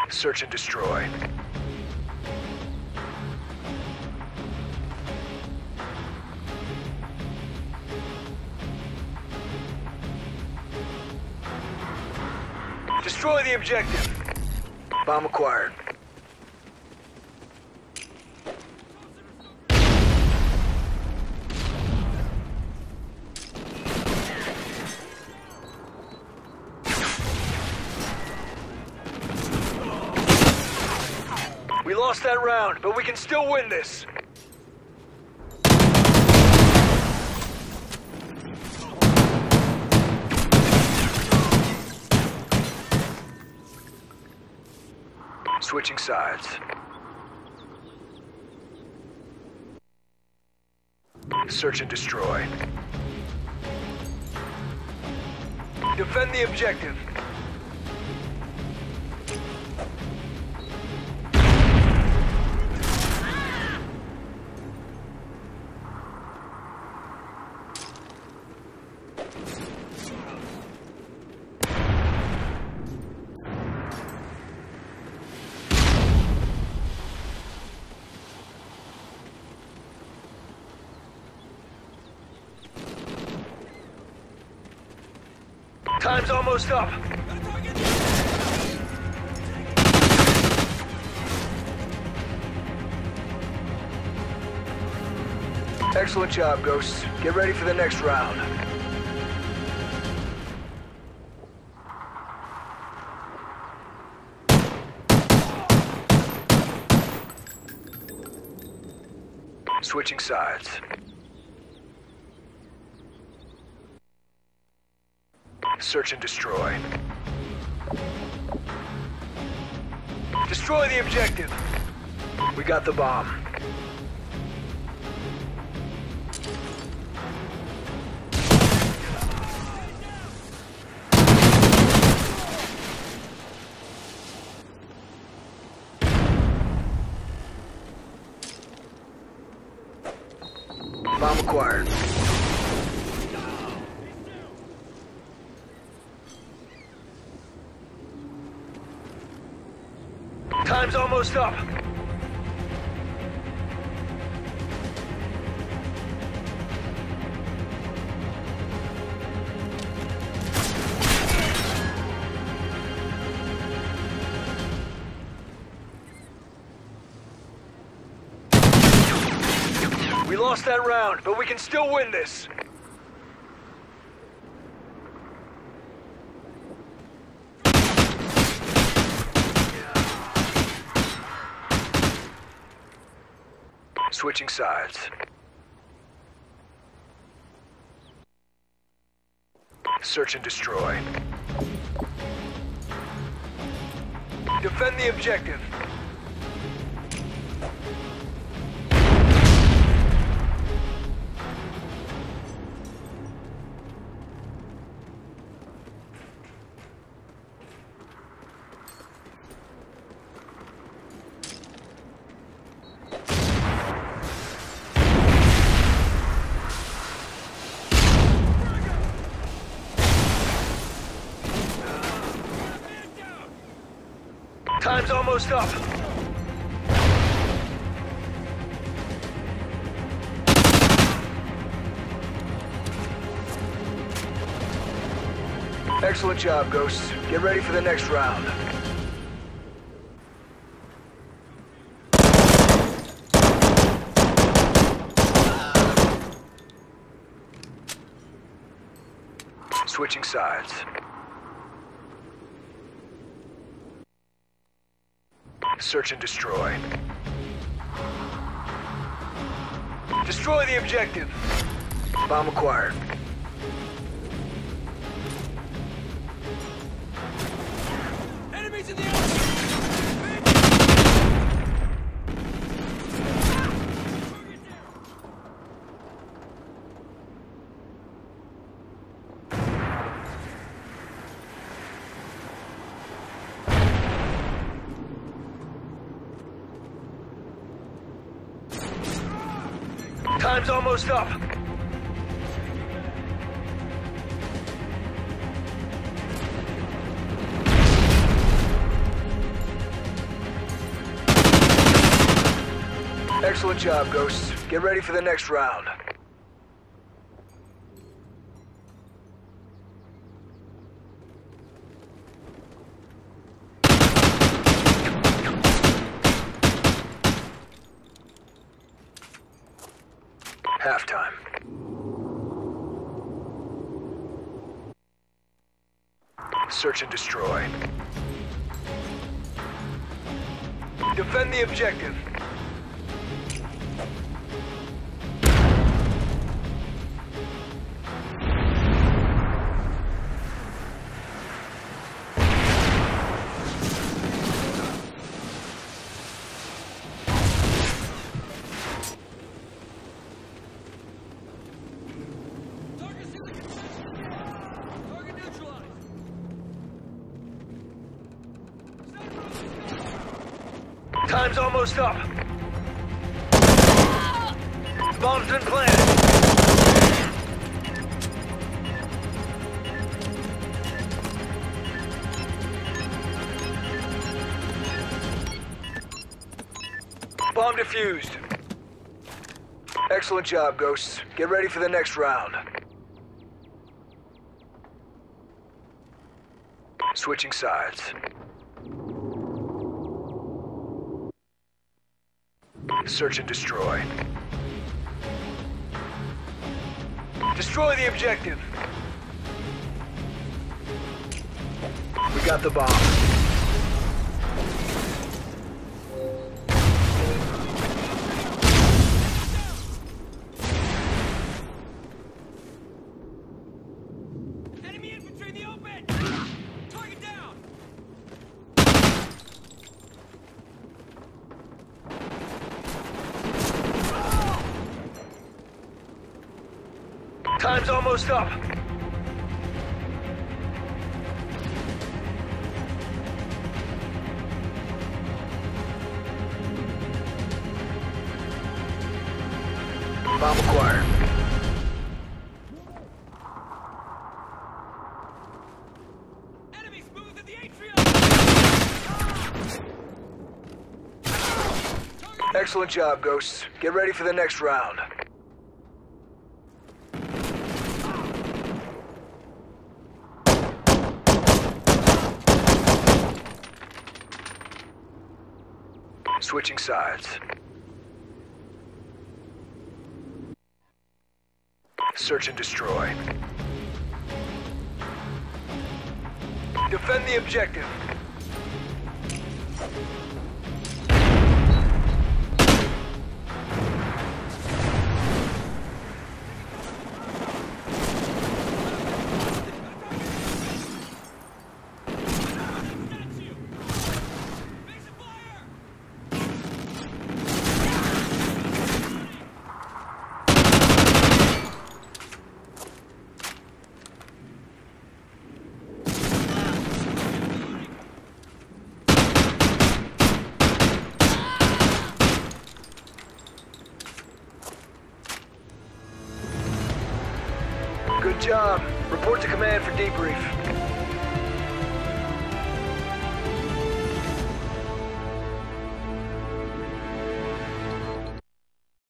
Search and destroy. Destroy the objective. Bomb acquired. We lost that round, but we can still win this. Switching sides. Search and destroy. Defend the objective. Time's almost up. Excellent job, Ghosts. Get ready for the next round. Switching sides. Search and destroy. Destroy the objective. We got the bomb. Bomb acquired. Time's almost up. We lost that round, but we can still win this. Switching sides. Search and destroy. Defend the objective. Time's almost up. Excellent job, Ghosts. Get ready for the next round. Switching sides. Search and destroy. Destroy the objective. Bomb acquired. Enemies in the ocean! Time's almost up. Excellent job, Ghosts. Get ready for the next round. Halftime. Search and destroy. Defend the objective. Time's almost up. Bomb's been planted. Bomb defused. Excellent job, Ghosts. Get ready for the next round. Switching sides. Search and destroy. Destroy the objective. We got the bomb. Enemy infantry in the open! Target down! Time's almost up. Bomb acquired. Enemy smooth in the atrium! Excellent job, Ghosts. Get ready for the next round. Switching sides. Search and destroy. Defend the objective. Good job. Report to command for debrief.